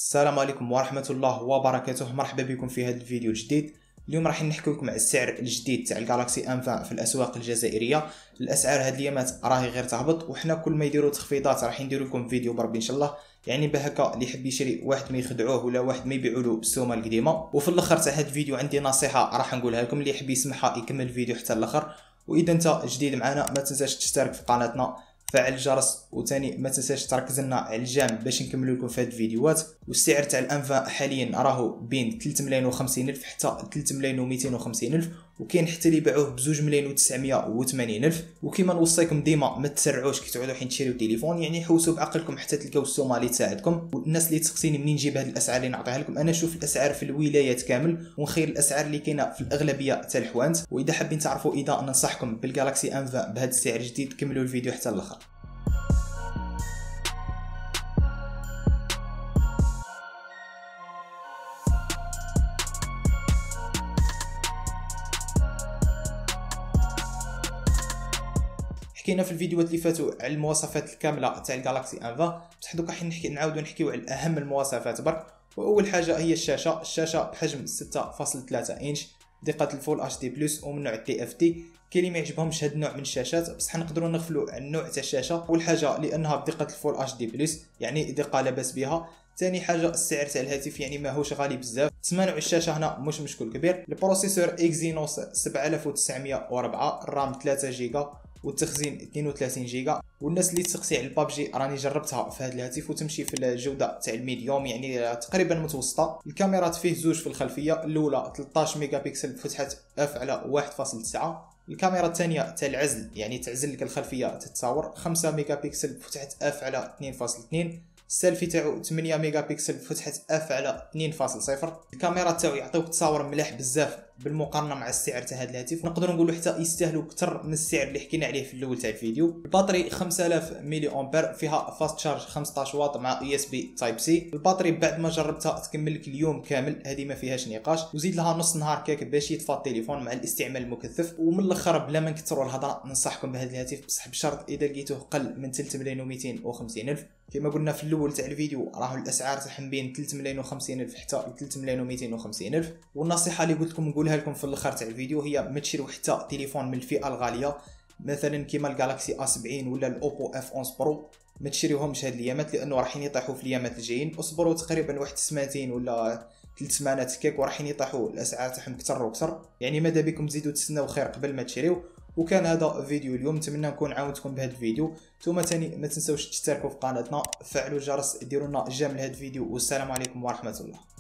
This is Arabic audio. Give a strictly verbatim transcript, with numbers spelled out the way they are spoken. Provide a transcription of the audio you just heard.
السلام عليكم ورحمة الله وبركاته. مرحبا بكم في هذا الفيديو الجديد. اليوم راح نحكي لكم على السعر الجديد تاع الجالاكسي ام عشرين في الاسواق الجزائريه. الاسعار هاد اليامات راهي غير تهبط، وحنا كل ما يديروا تخفيضات راح نديروا لكم فيديو بربي ان شاء الله، يعني بهكا اللي يحب يشري واحد ما يخدعوه ولا واحد ما يبيعوا له السومه القديمه. وفي الاخر تاع هاد الفيديو عندي نصيحه راح نقولها لكم، اللي يحب يسمعها يكمل الفيديو حتى الاخر. واذا انت جديد معنا ما تنساش تشترك في قناتنا، فعل الجرس، وثاني ما تنساش تركز لنا على الجنب باش نكملوا لكم في هاد الفيديوهات. والسعر تاع الام عشرين حاليا راهو بين ثلاثة ملايين وخمسين الف حتى ثلاثة ملايين ومئتين وخمسين الف، وكاين حتى اللي يبيعوه ب جوج ملايين وتسعمية وثمانين الف. وكيما نوصيكم ديما ما تسرعوش كي تعودوا حين تشريو تليفون، يعني حوسوا بعقلكم حتى تلقاو السومه اللي تساعدكم. والناس اللي تسقسيني منين نجيب هاد الاسعار اللي نعطيها لكم، انا نشوف الاسعار في الولايات كامل ونخير الاسعار اللي كاينه في الاغلبيه تاع الحوانت. واذا حابين تعرفوا اذا ننصحكم بالجالاكسي ام عشرين بهذا السعر الجديد، كملوا الفيديو حتى الاخر. حكينا في الفيديوهات اللي فاتوا على المواصفات الكامله تاع الجالاكسي ام عشرين، بصح دوكا حين نحكي نعاودو نحكيو على اهم المواصفات برك. واول حاجه هي الشاشه الشاشه بحجم ستة فاصلة ثلاثة انش، دقه الفول اتش دي بلس ومن نوع تي اف تي. كاين اللي ما يعجبهمش هذا النوع من الشاشات، بصح نقدروا نغفلوا عن النوع تاع الشاشه. اول حاجه لانها بدقه الفول اتش دي بلس، يعني دقه لا باس بها. ثاني حاجه السعر تاع الهاتف يعني ماهوش غالي بزاف. تسمى نوع الشاشه هنا مش مشكل كبير. البروسيسور اكزينوس سبعة آلاف وتسعمية وأربعة، الرام ثلاثة جيجا والتخزين اثنين وثلاثين جيجا. والناس اللي تسقسي على البابجي راني جربتها في هذا الهاتف وتمشي في الجوده تاع الميديوم، يعني تقريبا متوسطه. الكاميرات فيه زوج في الخلفيه، الاولى ثلاثة عشر ميجا بكسل بفتحه اف على واحد فاصلة تسعة. الكاميرا الثانيه تاع العزل، يعني تعزل لك الخلفيه تتصور، خمسة ميجا بكسل بفتحه اف على اثنين فاصلة اثنين. السيلفي تاعو ثمانية ميجا بكسل بفتحه اف على اثنين فاصلة صفر. الكاميرا تاعو يعطيوك تصاور ملاح بزاف بالمقارنه مع السعر تاع هذا الهاتف، نقدروا نقولوا حتى يستاهلوا اكثر من السعر اللي حكينا عليه في الاول تاع الفيديو. البطاري خمسة آلاف ملي امبير، فيها فاست شارج خمسطاش واط مع يو اس بي تايب سي. البطاري بعد ما جربتها تكمل لك اليوم كامل، هذه ما فيهاش نقاش. وزيد لها نص نهار كاك باش يطفى التليفون مع الاستعمال المكثف. ومن الاخر بلا ما نكثروا الهضره، ننصحكم بهذا الهاتف، بصح بشرط اذا لقيتوه قل من ثلاثة ملايين ومئتين وخمسين الف. كما قلنا في الاول تاع الفيديو راهو الاسعار تاعهم بين ثلاثة ملايين وخمسين الف حتى ثلاثة ملايين ومئتين وخمسين الف. والنصيحه اللي قلت لكم نقولها لكم في الاخر تاع الفيديو هي ما تشريو حتى تليفون من الفئه الغاليه، مثلا كيما الجالاكسي آ سبعين ولا الاوبو اف إحدى عشر برو. ما تشريوهمش هاد الايامات لانه راحين يطيحوا في الايامات الجايين. اصبروا تقريبا واحد سمانتين ولا ثلاث سمانات كيك وراحين يطيحوا الاسعار تاعهم كثر وكثر، يعني ماذا بكم تزيدوا تستناو خير قبل ما تشريو. وكان هذا فيديو اليوم، نتمنى نكون عاونتكم بهذا الفيديو. ثم ثاني ما تنساوش تشتركوا في قناتنا، فعلوا الجرس، ديروا لنا جيم لهذا الفيديو، والسلام عليكم ورحمه الله.